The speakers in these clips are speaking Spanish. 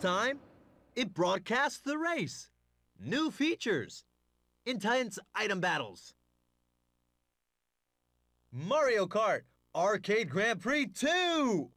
time, it broadcasts the race. New features. Intense item battles. Mario Kart Arcade Grand Prix 2!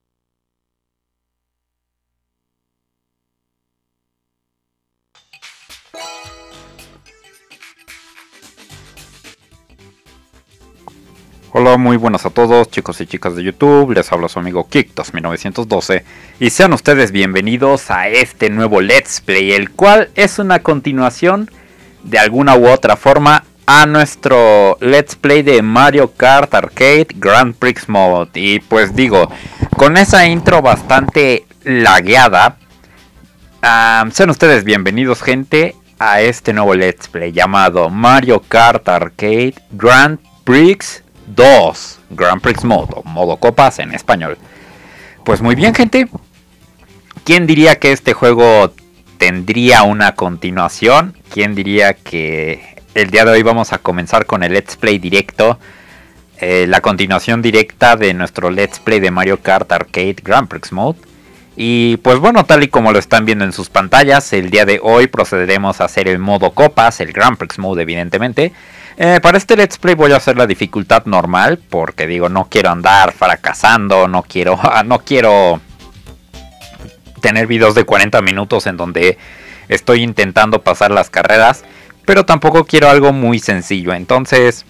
Hola, muy buenas a todos, chicos y chicas de YouTube. Les habla su amigo Kiktos1912 y sean ustedes bienvenidos a este nuevo Let's Play, el cual es una continuación de alguna u otra forma a nuestro Let's Play de Mario Kart Arcade Grand Prix Mode. Y pues digo, con esa intro bastante lagueada, sean ustedes bienvenidos, gente, a este nuevo Let's Play llamado Mario Kart Arcade Grand Prix 2, Grand Prix Mode, o modo copas en español. Pues muy bien, gente, ¿quién diría que este juego tendría una continuación? ¿Quién diría que el día de hoy vamos a comenzar con el Let's Play directo? La continuación directa de nuestro Let's Play de Mario Kart Arcade Grand Prix Mode. Y pues bueno, tal y como lo están viendo en sus pantallas, el día de hoy procederemos a hacer el modo copas, el Grand Prix Mode evidentemente. Para este Let's Play voy a hacer la dificultad normal, porque digo, no quiero andar fracasando, no quiero tener videos de 40 minutos en donde estoy intentando pasar las carreras, pero tampoco quiero algo muy sencillo, entonces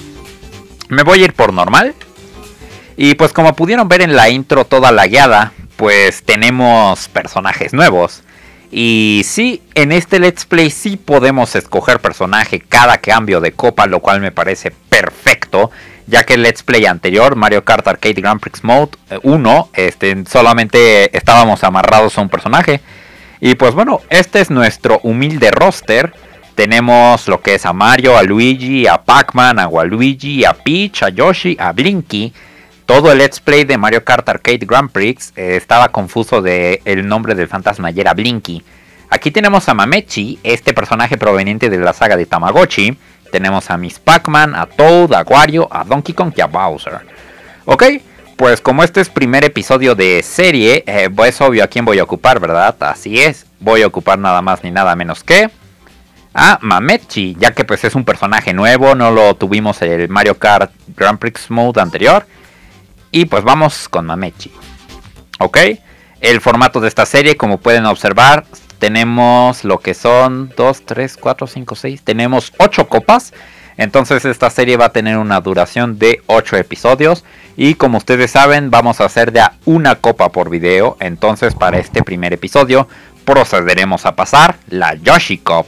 me voy a ir por normal. Y pues como pudieron ver en la intro toda lagueada, pues tenemos personajes nuevos. Y sí, en este Let's Play sí podemos escoger personaje cada cambio de copa, lo cual me parece perfecto, ya que el Let's Play anterior, Mario Kart Arcade Grand Prix Mode 1, solamente estábamos amarrados a un personaje. Y pues bueno, este es nuestro humilde roster. Tenemos lo que es a Mario, a Luigi, a Pac-Man, a Waluigi, a Peach, a Yoshi, a Blinky. Todo el Let's Play de Mario Kart Arcade Grand Prix estaba confuso de el nombre del fantasma y era Blinky. Aquí tenemos a Mamechi, este personaje proveniente de la saga de Tamagotchi. Tenemos a Miss Pac-Man, a Toad, a Wario, a Donkey Kong y a Bowser. Ok, pues como este es primer episodio de serie, es obvio a quién voy a ocupar, ¿verdad? Así es, voy a ocupar nada más ni nada menos que a Mamechi, ya que pues es un personaje nuevo, no lo tuvimos en el Mario Kart Grand Prix Mode anterior. Y pues vamos con Mamechi. Ok, el formato de esta serie, como pueden observar, tenemos lo que son 2, 3, 4, 5, 6. Tenemos 8 copas. Entonces esta serie va a tener una duración de 8 episodios. Y como ustedes saben, vamos a hacer de a una copa por video. Entonces para este primer episodio procederemos a pasar la Yoshi Cup.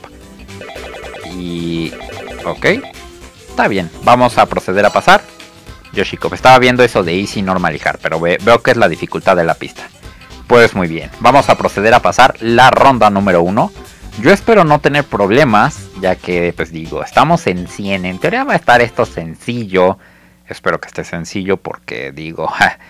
Y... ok, está bien, vamos a proceder a pasar Yoshi Cup. Estaba viendo eso de Easy, Normal y Hard, pero veo que es la dificultad de la pista. Pues muy bien, vamos a proceder a pasar la ronda número 1. Yo espero no tener problemas, ya que pues digo, estamos en 100. En teoría va a estar esto sencillo. Espero que esté sencillo porque digo,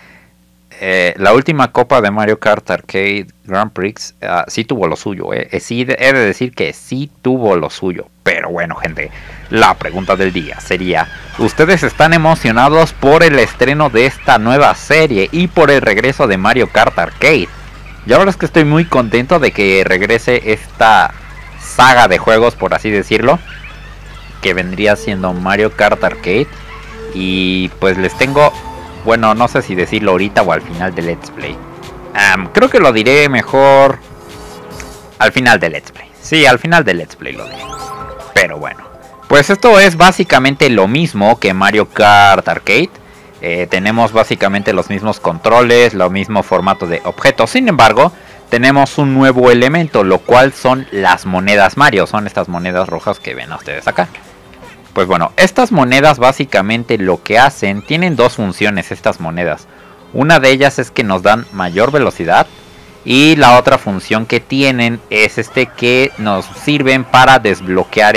la última copa de Mario Kart Arcade Grand Prix sí tuvo lo suyo. Sí, he de decir que sí tuvo lo suyo. Pero bueno, gente, la pregunta del día sería: ¿ustedes están emocionados por el estreno de esta nueva serie y por el regreso de Mario Kart Arcade? Yo la verdad es que estoy muy contento de que regrese esta saga de juegos, por así decirlo, que vendría siendo Mario Kart Arcade. Y pues les tengo, bueno, no sé si decirlo ahorita o al final del Let's Play. Creo que lo diré mejor al final del Let's Play. Sí, al final del Let's Play lo diré. Pero bueno, pues esto es básicamente lo mismo que Mario Kart Arcade. Tenemos básicamente los mismos controles, lo mismo formato de objetos. Sin embargo, tenemos un nuevo elemento, lo cual son las monedas Mario. Son estas monedas rojas que ven ustedes acá. Pues bueno, estas monedas básicamente lo que hacen, tienen dos funciones estas monedas. Una de ellas es que nos dan mayor velocidad. Y la otra función que tienen es que nos sirven para desbloquear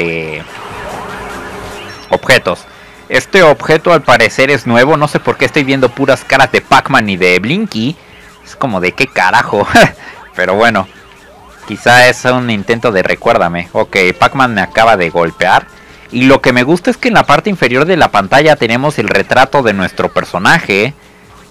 objetos. Este objeto al parecer es nuevo. No sé por qué estoy viendo puras caras de Pac-Man y de Blinky. Es como de qué carajo. Pero bueno, quizá es un intento de recuérdame. Ok, Pac-Man me acaba de golpear. Y lo que me gusta es que en la parte inferior de la pantalla tenemos el retrato de nuestro personaje.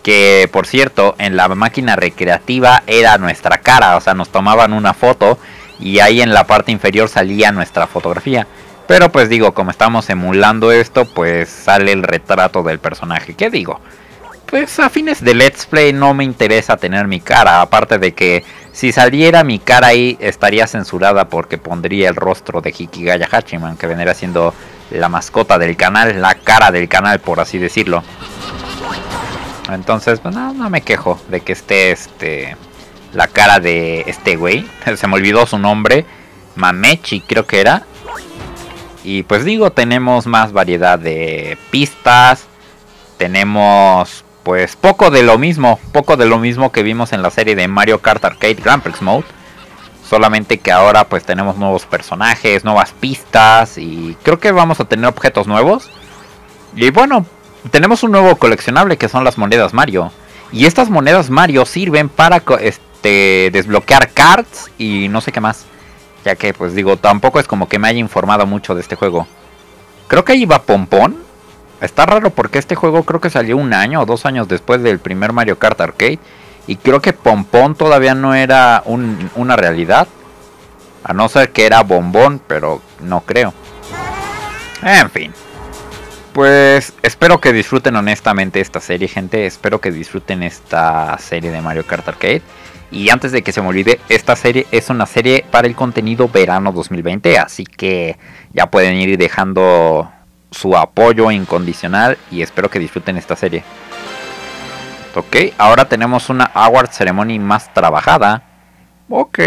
Que por cierto, en la máquina recreativa era nuestra cara, o sea, nos tomaban una foto y ahí en la parte inferior salía nuestra fotografía. Pero pues digo, como estamos emulando esto, pues sale el retrato del personaje. ¿Qué digo? Pues a fines de Let's Play no me interesa tener mi cara. Aparte de que si saliera mi cara ahí estaría censurada porque pondría el rostro de Hikigaya Hachiman, que vendría siendo la mascota del canal, la cara del canal, por así decirlo. Entonces, pues no me quejo de que esté la cara de este güey. Se me olvidó su nombre. Mamechi creo que era. Y pues digo, tenemos más variedad de pistas. Tenemos pues poco de lo mismo que vimos en la serie de Mario Kart Arcade Grand Prix Mode. Solamente que ahora pues tenemos nuevos personajes, nuevas pistas y creo que vamos a tener objetos nuevos. Y bueno, tenemos un nuevo coleccionable que son las monedas Mario. Y estas monedas Mario sirven para desbloquear cards y no sé qué más. Ya que pues digo, tampoco es como que me haya informado mucho de este juego. Creo que ahí va Pompón. Está raro porque este juego creo que salió 1 año o 2 años después del primer Mario Kart Arcade. Y creo que Pompón todavía no era una realidad. A no ser que era Bombón, pero no creo. En fin. Pues espero que disfruten honestamente esta serie, gente. Espero que disfruten esta serie de Mario Kart Arcade. Y antes de que se me olvide, esta serie es una serie para el contenido verano 2020. Así que ya pueden ir dejando su apoyo incondicional. Y espero que disfruten esta serie. Ok, ahora tenemos una Award Ceremony más trabajada. Ok.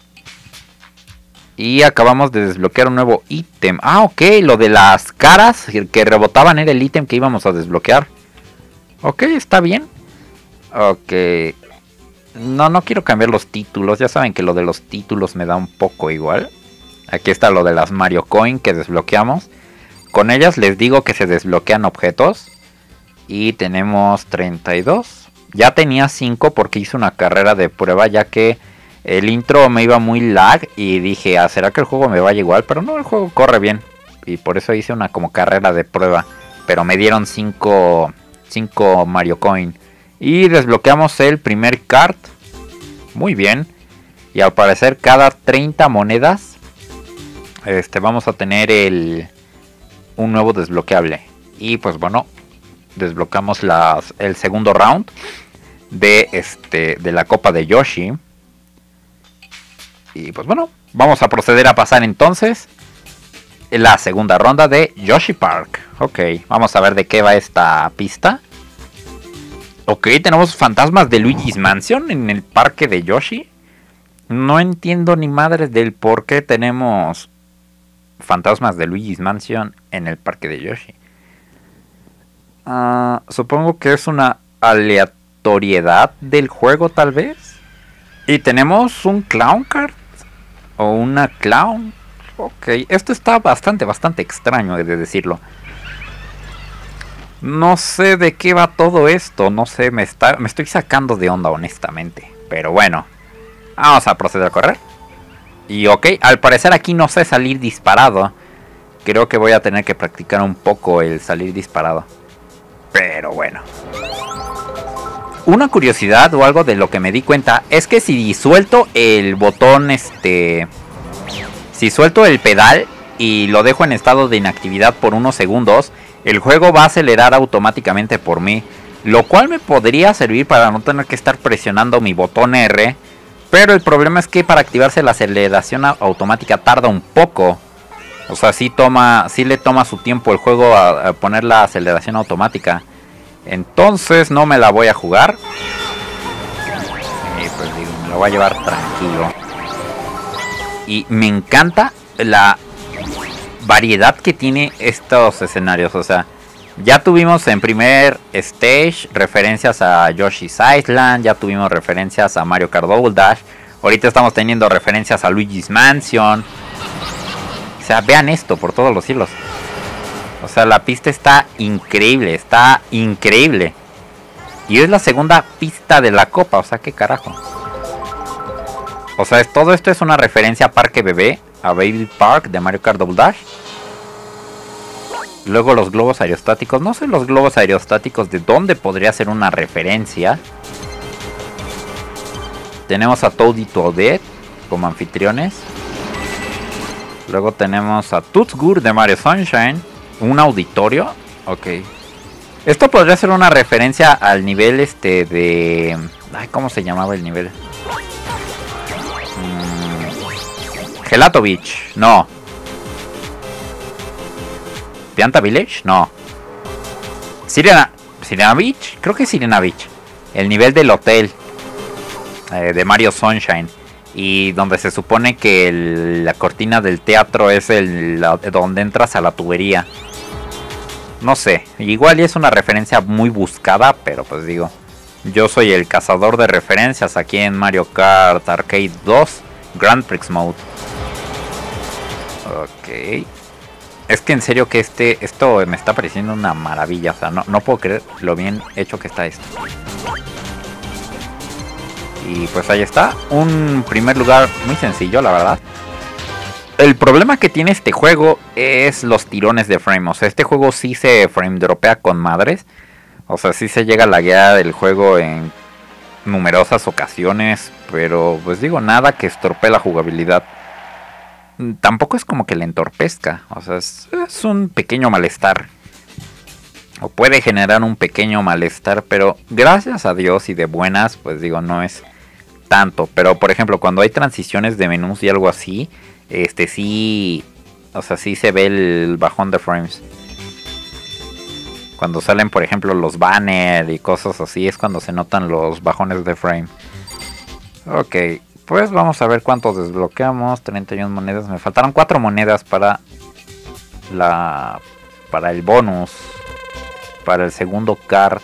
Y acabamos de desbloquear un nuevo ítem. Ah, ok, lo de las caras que rebotaban era el ítem que íbamos a desbloquear. Ok, está bien. Ok. No quiero cambiar los títulos. Ya saben que lo de los títulos me da un poco igual. Aquí está lo de las Mario Coin que desbloqueamos. Con ellas les digo que se desbloquean objetos. Y tenemos 32. Ya tenía 5 porque hice una carrera de prueba ya que el intro me iba muy lag y dije, ¿será que el juego me vaya igual? Pero no, el juego corre bien. Y por eso hice una como carrera de prueba. Pero me dieron 5 Mario Coin. Y desbloqueamos el primer kart. Muy bien. Y al parecer cada 30 monedas vamos a tener un nuevo desbloqueable. Y pues bueno, desbloqueamos el segundo round de la Copa de Yoshi. Y pues bueno, vamos a proceder a pasar entonces la segunda ronda de Yoshi Park. Ok, vamos a ver de qué va esta pista. Ok, tenemos fantasmas de Luigi's Mansion en el parque de Yoshi. No entiendo ni madres del por qué tenemos fantasmas de Luigi's Mansion en el parque de Yoshi. Supongo que es una aleatoriedad del juego tal vez. Y tenemos un clown card. O una clown. Ok, esto está bastante extraño de decirlo. No sé de qué va todo esto. No sé, me estoy sacando de onda honestamente. Pero bueno, vamos a proceder a correr. Y ok, al parecer aquí no sé salir disparado. Creo que voy a tener que practicar un poco el salir disparado. Pero bueno. Una curiosidad o algo de lo que me di cuenta es que si suelto el botón, si suelto el pedal y lo dejo en estado de inactividad por unos segundos, el juego va a acelerar automáticamente por mí. Lo cual me podría servir para no tener que estar presionando mi botón R. Pero el problema es que para activarse la aceleración automática tarda un poco. O sea, sí le toma su tiempo el juego a poner la aceleración automática. Entonces no me la voy a jugar. Pues digo, me la voy a llevar tranquilo. Y me encanta la variedad que tiene estos escenarios. O sea, ya tuvimos en primer stage referencias a Yoshi's Island. Ya tuvimos referencias a Mario Kart Double Dash. Ahorita estamos teniendo referencias a Luigi's Mansion. O sea, vean esto por todos los cielos. O sea, la pista está increíble, está increíble. Y es la segunda pista de la copa, o sea, qué carajo. O sea, todo esto es una referencia a Parque Bebé, a Baby Park de Mario Kart Double Dash. Luego los globos aerostáticos. No sé los globos aerostáticos de dónde podría ser una referencia. Tenemos a Toad y Toadette como anfitriones. Luego tenemos a Toot's de Mario Sunshine. Un auditorio. Ok. Esto podría ser una referencia al nivel de... Ay, ¿cómo se llamaba el nivel? Gelato Beach. No. ¿Pianta Village? No. Sirena Beach. Creo que es Sirena Beach. El nivel del hotel. De Mario Sunshine. Y donde se supone que la cortina del teatro es donde entras a la tubería. No sé. Igual y es una referencia muy buscada. Pero pues digo. Yo soy el cazador de referencias aquí en Mario Kart Arcade 2 Grand Prix Mode. Ok. Es que en serio que esto me está pareciendo una maravilla. O sea, no puedo creer lo bien hecho que está esto. Y pues ahí está. Un primer lugar muy sencillo, la verdad. El problema que tiene este juego es los tirones de frame. O sea, este juego sí se frame dropea con madres. O sea, sí se llega a laguear el juego en numerosas ocasiones. Pero pues digo, nada que estropee la jugabilidad. Tampoco es como que le entorpezca. O sea, es un pequeño malestar. O puede generar un pequeño malestar. Pero gracias a Dios y de buenas, pues digo, no es tanto. Pero por ejemplo, cuando hay transiciones de menús y algo así, sí. O sea, sí se ve el bajón de frames. Cuando salen, por ejemplo, los banners y cosas así, es cuando se notan los bajones de frame. Ok. Pues vamos a ver cuántos desbloqueamos. 31 monedas. Me faltaron 4 monedas para el bonus. Para el segundo kart.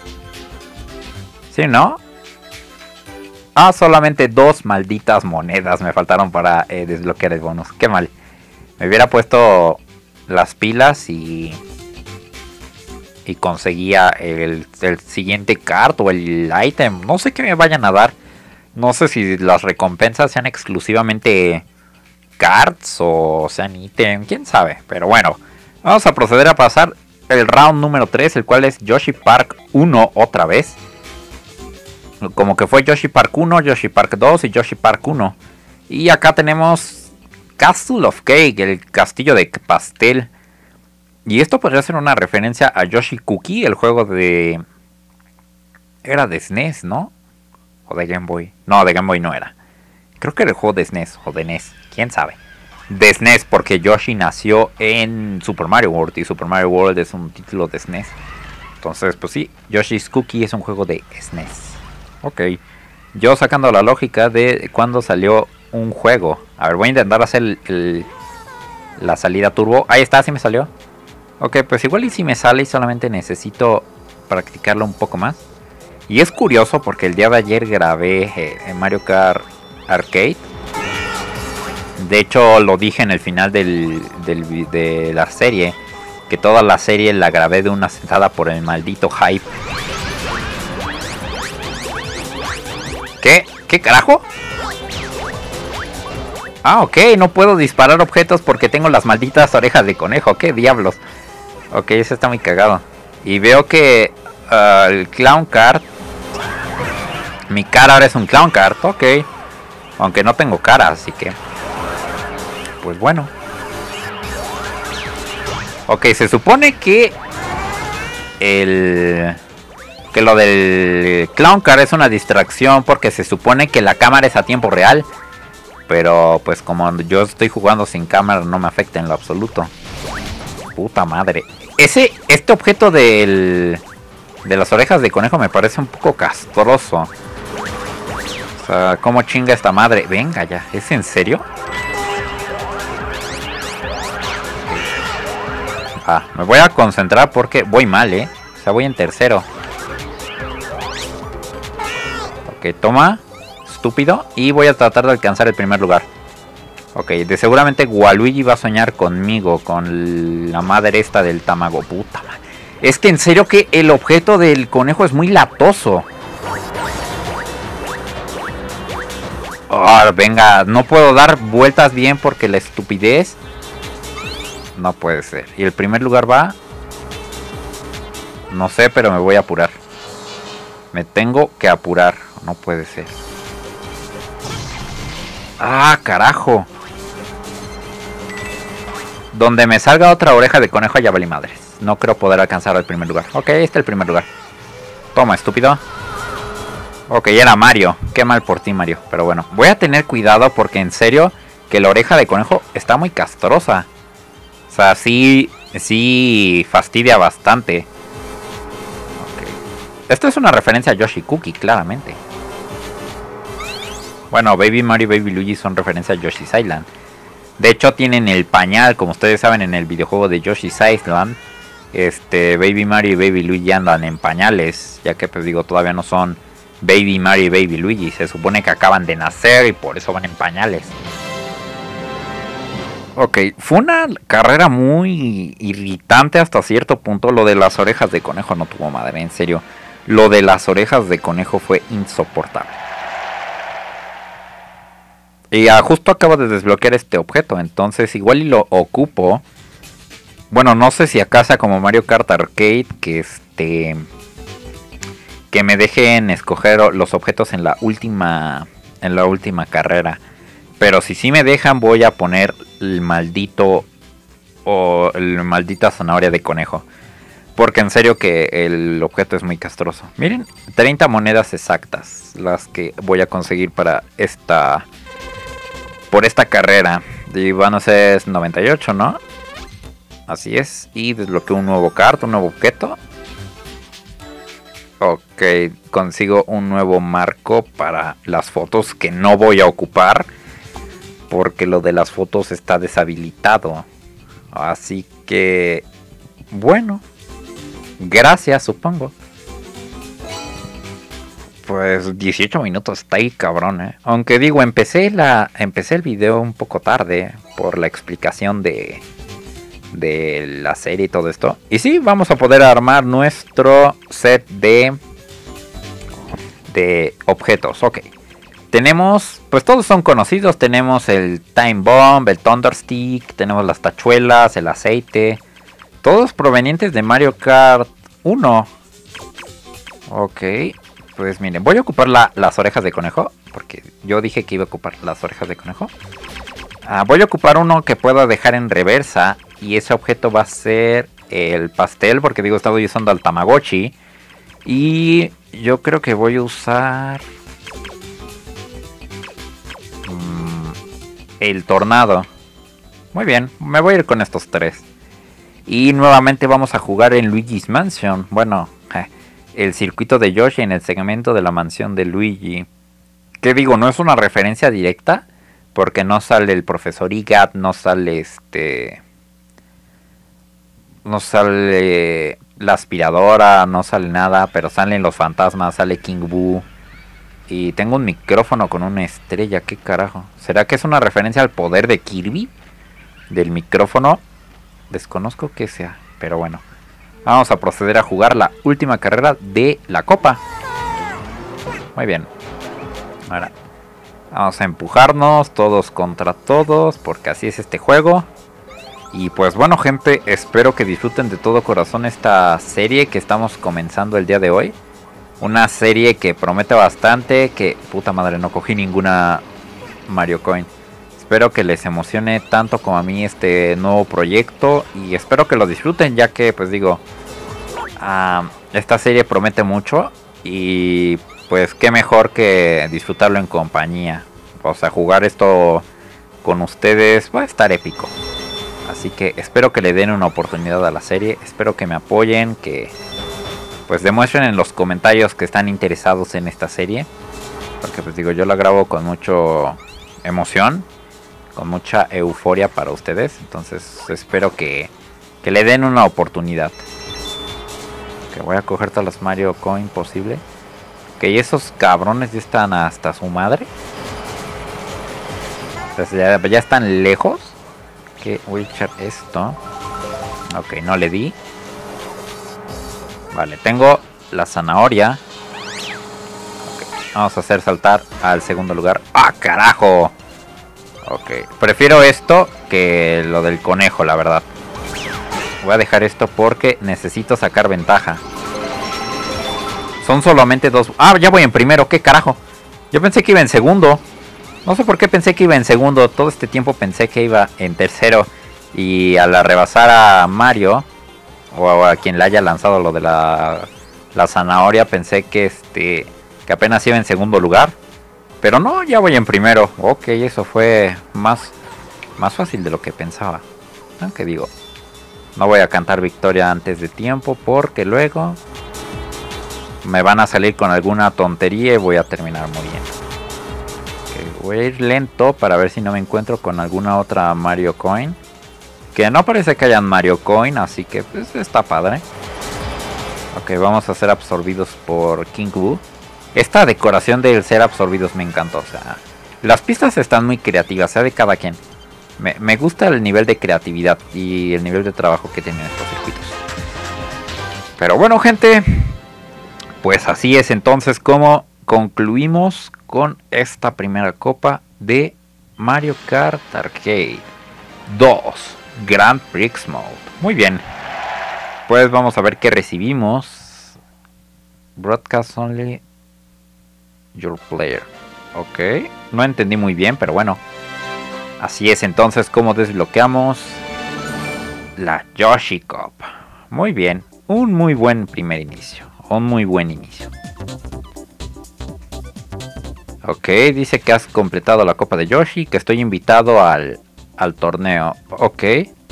¿Sí, no? Ah, solamente 2 malditas monedas me faltaron para desbloquear el bonus. Qué mal. Me hubiera puesto las pilas y conseguía el siguiente kart o el ítem. No sé qué me vayan a dar. No sé si las recompensas sean exclusivamente cards o sean ítem, quién sabe. Pero bueno, vamos a proceder a pasar el round número 3, el cual es Yoshi Park 1 otra vez. Como que fue Yoshi Park 1, Yoshi Park 2 y Yoshi Park 1. Y acá tenemos Castle of Cake, el castillo de pastel. Y esto podría ser una referencia a Yoshi Cookie, el juego de... Era de SNES, ¿no? O de Game Boy. No, de Game Boy no era. Creo que era el juego de SNES o de NES. ¿Quién sabe? De SNES porque Yoshi nació en Super Mario World. Y Super Mario World es un título de SNES. Entonces, pues sí. Yoshi's Cookie es un juego de SNES. Ok. Yo sacando la lógica de cuando salió un juego. A ver, voy a intentar hacer la salida turbo. Ahí está, sí me salió. Ok, pues igual y si me sale y solamente necesito practicarlo un poco más. Y es curioso porque el día de ayer grabé en Mario Kart Arcade. De hecho lo dije en el final de la serie. Que toda la serie la grabé de una sentada por el maldito hype. ¿Qué? ¿Qué carajo? Ah, ok, no puedo disparar objetos porque tengo las malditas orejas de conejo. ¿Qué diablos? Ok, eso está muy cagado. Y veo que el Clown Kart... Mi cara ahora es un Clown Kart, ok. Aunque no tengo cara, así que... Pues bueno. Ok, se supone que... Que lo del Clown Kart es una distracción porque se supone que la cámara es a tiempo real. Pero pues como yo estoy jugando sin cámara no me afecta en lo absoluto. Puta madre. Este objeto de las orejas de conejo me parece un poco castroso. O sea, ¿cómo chinga esta madre? Venga ya, ¿es en serio? Ah, me voy a concentrar porque voy mal, O sea, voy en tercero. Ok, toma. Estúpido. Y voy a tratar de alcanzar el primer lugar. Ok, de seguramente Waluigi va a soñar conmigo. Con la madre esta del Tamago. Puta madre. Es que en serio que el objeto del conejo es muy latoso. Oh, venga, no puedo dar vueltas bien porque la estupidez. No puede ser. ¿Y el primer lugar va? No sé, pero me voy a apurar. Me tengo que apurar. No puede ser. ¡Ah, carajo! Donde me salga otra oreja de conejo ya valí madres. No creo poder alcanzar el primer lugar. Ok, ahí está el primer lugar. Toma, estúpido. Ok, era Mario. Qué mal por ti, Mario. Pero bueno, voy a tener cuidado porque en serio que la oreja de conejo está muy castrosa. O sea, sí fastidia bastante. Ok. Esto es una referencia a Yoshi Cookie, claramente. Bueno, Baby Mario y Baby Luigi son referencia a Yoshi's Island. De hecho, tienen el pañal, como ustedes saben, en el videojuego de Yoshi's Island. Baby Mario y Baby Luigi andan en pañales, ya que, pues digo, todavía no son Baby Mario y Baby Luigi. Se supone que acaban de nacer y por eso van en pañales. Ok, fue una carrera muy irritante hasta cierto punto. Lo de las orejas de conejo no tuvo madre, en serio. Lo de las orejas de conejo fue insoportable. Y justo acabo de desbloquear este objeto, entonces igual y lo ocupo. Bueno, no sé si acá sea como Mario Kart Arcade, que me dejen escoger los objetos en la última carrera. Pero si sí me dejan, voy a poner el maldita zanahoria de conejo. Porque en serio que el objeto es muy castroso. Miren, 30 monedas exactas las que voy a conseguir por esta carrera. Y van a ser 98, ¿no? Así es. Y desbloqueo un nuevo kart, un nuevo objeto. Ok, consigo un nuevo marco para las fotos que no voy a ocupar. Porque lo de las fotos está deshabilitado. Así que... bueno. Gracias, supongo. Pues 18 minutos, está ahí cabrón, ¿eh? Aunque digo, empecé el video un poco tarde por la explicación de la serie y todo esto. Y sí, vamos a poder armar nuestro set de objetos. Ok. Tenemos, pues todos son conocidos. Tenemos el Time Bomb, el Thunder Stick, tenemos las tachuelas, el aceite. Todos provenientes de Mario Kart 1. Ok. Pues miren, voy a ocupar las orejas de conejo. Porque yo dije que iba a ocupar las orejas de conejo. Voy a ocupar uno que pueda dejar en reversa. Y ese objeto va a ser el pastel. Porque digo, estaba usando al Tamagotchi. Y yo creo que voy a usar... el tornado. Muy bien, me voy a ir con estos tres. Y nuevamente vamos a jugar en Luigi's Mansion. Bueno... el circuito de Yoshi en el segmento de la mansión de Luigi. Que digo, no es una referencia directa. Porque no sale el profesor Igat. No sale no sale la aspiradora. No sale nada. Pero salen los fantasmas. Sale King Boo. Y tengo un micrófono con una estrella. ¿Qué carajo? ¿Será que es una referencia al poder de Kirby? Del micrófono. Desconozco que sea. Pero bueno. Vamos a proceder a jugar la última carrera de la copa. Muy bien. Ahora vamos a empujarnos todos contra todos, porque así es este juego. Y pues bueno, gente, espero que disfruten de todo corazón esta serie que estamos comenzando el día de hoy. Una serie que promete bastante, que puta madre, no cogí ninguna Mario Coin. Espero que les emocione tanto como a mí este nuevo proyecto. Y espero que lo disfruten, ya que pues digo, esta serie promete mucho. Y pues qué mejor que disfrutarlo en compañía. O sea, jugar esto con ustedes va a estar épico. Así que espero que le den una oportunidad a la serie. Espero que me apoyen, que pues demuestren en los comentarios que están interesados en esta serie. Porque pues digo, yo la grabo con mucha emoción, con mucha euforia para ustedes. Entonces espero que le den una oportunidad. Que voy a coger todas las Mario Coin posible. Que esos cabrones ya están hasta su madre. Entonces ya están lejos. Que voy a echar esto. Ok, no le di. Vale, tengo la zanahoria. Okay, vamos a hacer saltar al segundo lugar. ¡Ah, carajo! Ok, prefiero esto que lo del conejo, la verdad. Voy a dejar esto porque necesito sacar ventaja. Son solamente 2... Ah, ya voy en primero, ¿qué carajo? Yo pensé que iba en segundo. No sé por qué pensé que iba en segundo. Todo este tiempo pensé que iba en tercero. Y al rebasar a Mario, o a quien le haya lanzado lo de la zanahoria, pensé que que apenas iba en segundo lugar. Pero no, ya voy en primero. Ok, eso fue más fácil de lo que pensaba. Aunque digo, no voy a cantar victoria antes de tiempo porque luego me van a salir con alguna tontería y voy a terminar muriendo. Okay, voy a ir lento para ver si no me encuentro con alguna otra Mario Coin. Que no parece que hayan Mario Coin, así que pues está padre. Ok, vamos a ser absorbidos por King Boo. Esta decoración del ser absorbidos me encantó. O sea, las pistas están muy creativas, sea de cada quien. Me gusta el nivel de creatividad y el nivel de trabajo que tienen estos circuitos. Pero bueno, gente, pues así es entonces como concluimos con esta primera copa de Mario Kart Arcade 2 Grand Prix Mode. Muy bien, pues vamos a ver qué recibimos. Broadcast only your player. Ok, no entendí muy bien, pero bueno. Así es entonces como desbloqueamos la Yoshi Cup. Muy bien, un muy buen primer inicio. Un muy buen inicio. Ok, dice que has completado la Copa de Yoshi, que estoy invitado al torneo. Ok.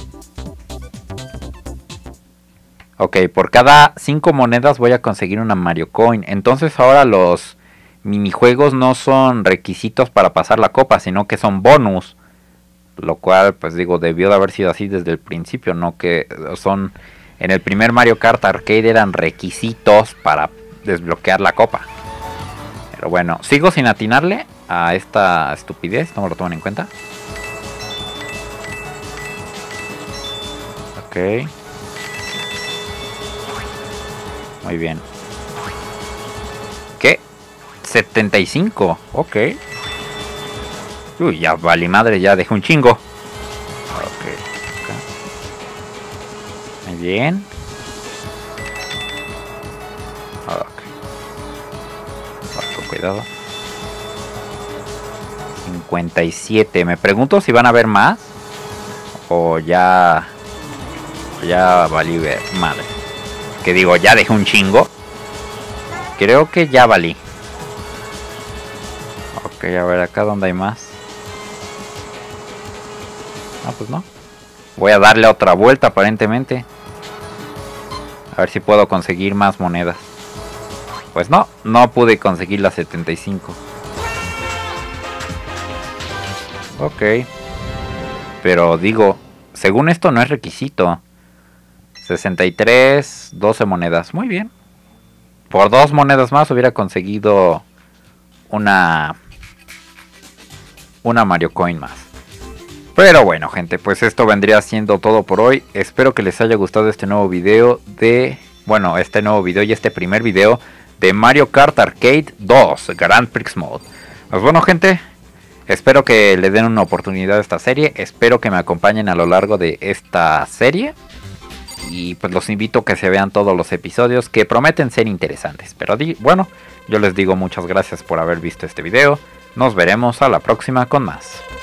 Ok, por cada 5 monedas voy a conseguir una Mario Coin. Entonces ahora los minijuegos no son requisitos para pasar la copa, sino que son bonus. Lo cual, pues digo, debió de haber sido así desde el principio, no que son... En el primer Mario Kart Arcade eran requisitos para desbloquear la copa. Pero bueno, sigo sin atinarle a esta estupidez, no me lo toman en cuenta. Ok. Muy bien. ¿Qué? 75, ok. Uy, ya vale madre, ya dejé un chingo. Ok. Muy bien. Ok. Con cuidado. 57. Me pregunto si van a haber más. O ya... Ya valí ver. Madre. Que digo, ya dejé un chingo. Creo que ya valí. Ok, a ver acá donde hay más. Ah, pues no. Voy a darle otra vuelta aparentemente. A ver si puedo conseguir más monedas. Pues no, no pude conseguir las 75. Ok. Pero digo, según esto no es requisito. 63, 12 monedas. Muy bien. Por 2 monedas más hubiera conseguido una Mario Coin más. Pero bueno, gente, pues esto vendría siendo todo por hoy. Espero que les haya gustado este nuevo video de... Bueno, este nuevo video y este primer video de Mario Kart Arcade 2 Grand Prix Mode. Pues bueno, gente, espero que le den una oportunidad a esta serie. Espero que me acompañen a lo largo de esta serie. Y pues los invito a que se vean todos los episodios que prometen ser interesantes. Pero bueno, yo les digo muchas gracias por haber visto este video. Nos veremos a la próxima con más.